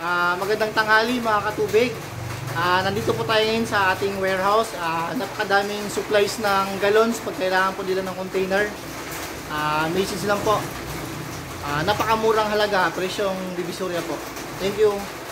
Magandang tanghali mga katubig. Nandito po tayo ngayon sa ating warehouse. Napakadaming supplies ng gallons pag kailangan po nila ng container. Message lang po. Napakamurang halaga, presyong Divisoria po. Thank you.